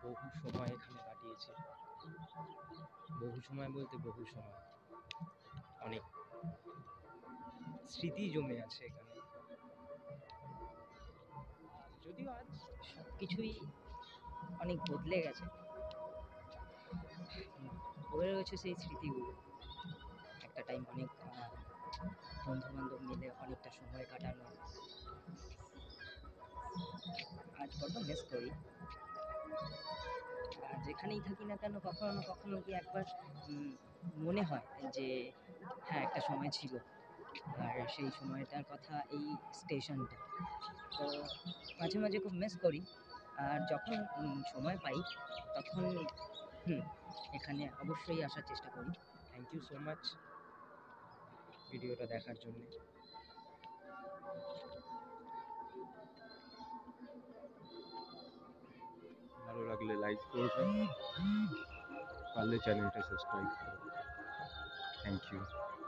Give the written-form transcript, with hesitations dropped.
বহু সময় এখানে কাটিয়েছি। বহু সময় বলতে বহু সময়, অনেক স্মৃতি জমে আছে এখানে। যদিও আজ সব কিছুই অনেক বদলে গেছে, পড়ে রয়েছে সেই স্মৃতিগুলো। একটা টাইম অনেক বন্ধু বান্ধব মিলে অনেকটা সময় কাটানো, আজ বড্ড মিস করি। যেখানেই থাকি না কেন কখনো না কখনো কি একবার মনে হয় যে হ্যাঁ একটা সময় ছিল, আর সেই সময়টার কথা এই স্টেশনটা। তো মাঝে মাঝে খুব মিস করি, আর যখন সময় পাই তখন এখানে অবশ্যই আসার চেষ্টা করি। থ্যাংক ইউ সো মাচ ভিডিওটা দেখার জন্য। ভালো লাগলে লাইক করবেন, পারলে চ্যানেলটা সাবস্ক্রাইব করবেন। Thank you.